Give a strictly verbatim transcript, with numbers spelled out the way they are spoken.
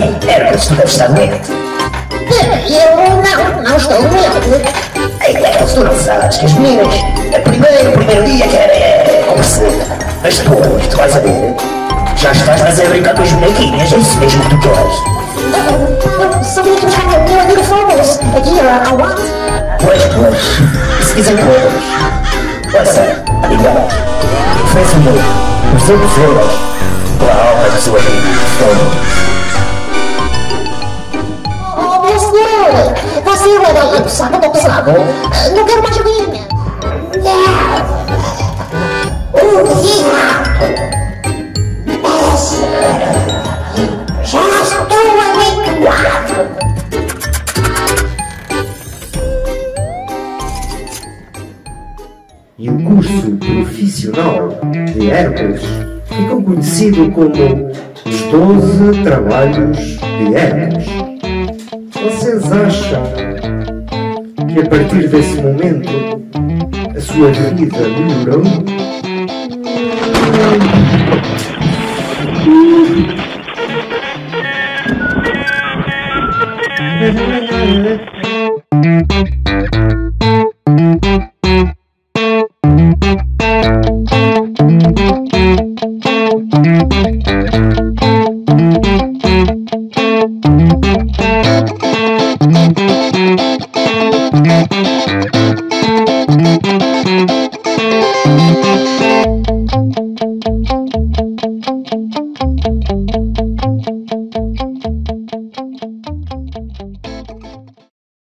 Hércules, tu deves estar doente. Eu não, não estou doente. Hércules, tu não sabes que as meninas, a primeiro, o primeiro dia querem conversar, mas depois, tu vais a ver, já estás mais a brincar com as bonequinhas, é isso mesmo que tu queres. Sabia que o meu amigo Fomos aqui a what? Pois, pois, isso dizem todos. Olha, amigão, oferece-me duzentos euros pela alma da sua vida. Oh, meu senhor, você é abusado ou abusado? Não quero mais vinha. Não. O diabo. Já estou habituado. E o curso profissional de Hércules ficou conhecido como os doze trabalhos de Hércules. Vocês acham que a partir desse momento a sua vida melhorou?